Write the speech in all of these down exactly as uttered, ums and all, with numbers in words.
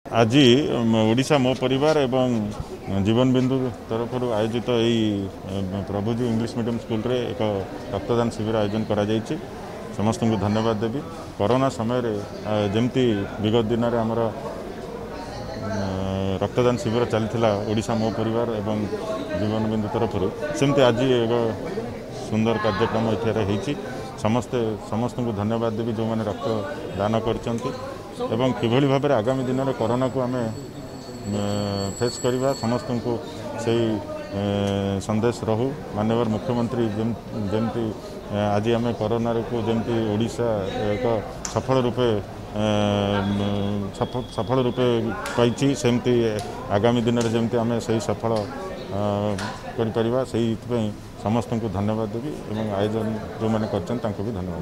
आज ओडिशा मो परिवार एवं जीवन बिंदु तरफ आयोजित यही प्रभुजी इंग्लिश मीडियम स्कूल रे एक रक्तदान शिविर आयोजन करा जायछि। समस्त को धन्यवाद देवी। कोरोना समय जमती विगत दिन में आमर रक्तदान शिविर चलता ओडिशा मो परिवार एवं जीवन बिंदु तरफ सेमती आज एक सुंदर कार्यक्रम ये समस्ते समस्त को धन्यवाद देवी जो मैंने रक्तदान करछंती एवं किभली भाव आगामी दिन में कोरोना को आम फेस करवा समस्त को सही संदेश रहू। माननीय मुख्यमंत्री जमती आज आम कोरोना को जमती ओडिशा एक सफल रूपे सफल रूपे पाई सेमती आगामी दिन में जमती आम सही सफल करिपरिबा सही समस्त को धन्यवाद देवी एवं आयोजन जो मैंने कर भी धन्यवाद।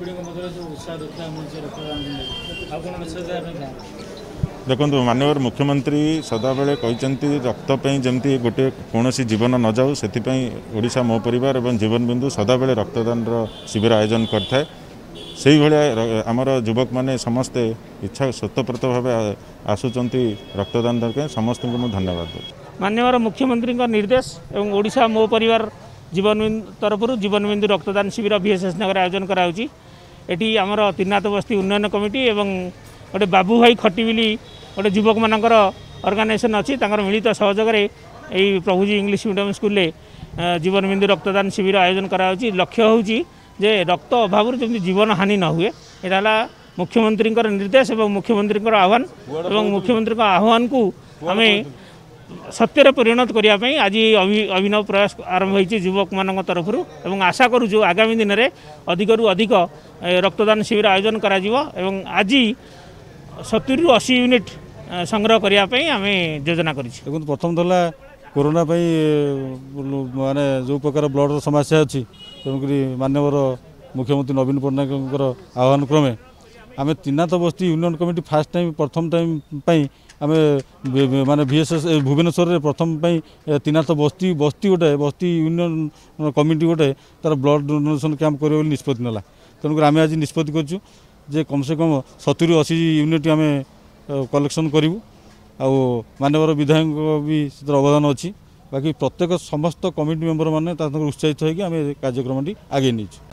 देखो माननीय मुख्यमंत्री सदाबले कहते रक्तपाई जमती गोटे कौन जीवन न जाऊ से ओडिशा मो परिवार एवं जीवन बिंदु सदाबले रक्तदान शिविर आयोजन करता से आमर युवक मैंने समस्ते इच्छा स्वतःप्रत भाव आसुंच रक्तदान दरकार समस्त को धन्यवाद दूँ। माननीय मुख्यमंत्री निर्देश एवं ओडिशा मो परिवार जीवन बिंदु तरफ जीवन बिंदु रक्तदान शिविर बीएसएस नगर आयोजन कराउची। एटी आमर तीनाथ बस्ती उन्नयन कमिटी एवं गोटे बाबू भाई खटिबिली गोटे युवक मानकर ऑर्गेनाइजेशन अच्छी मिलित सहयोग यही प्रभुजी इंग्लिश मीडियम स्कूल जीवन बिंदु रक्तदान शिविर आयोजन कराउची। लक्ष्य होउची जे रक्त अभाव जमी जीवन हानि न हुए। यहाँ मुख्यमंत्री निर्देश एवं मुख्यमंत्री आह्वान एवं मुख्यमंत्री आह्वान को आम सत्य परिणत करने आज अभिनव प्रयास आरंभ होती युवक मान तरफ एवं आशा करूँ आगामी दिन में अधिक रु अधिक रक्तदान शिविर आयोजन करा एवं आज सत्तर रु अशी यूनिट संग्रह करने आम योजना कर प्रथम था कोरोना माने जो प्रकार ब्लड समस्या अच्छी तेणुक माननीय मुख्यमंत्री नवीन पट्टनायक आह्वान क्रमे आम तीनाथ बस्ती यूनियन कमिटी फास्ट टाइम प्रथम टाइम आम माने बीएसएस भुवनेश्वर प्रथम तीनाथ बस्ती बस्ती गोटे बस्ती यूनियन कमिटी गोटे तार ब्लड डोनेशन कैंप कर निष्पत्ति नाला। तेणुक आम आज निष्पत्ति करूँ जे कम से कम सत्तर अशी यूनिट आम कलेक्शन करूँ। आ माननीय विधायक भी अवदान अच्छी बाकी प्रत्येक समस्त कमिटी मेंबर मैंने उत्साहित होकर आम कार्यक्रम आगे नहीं।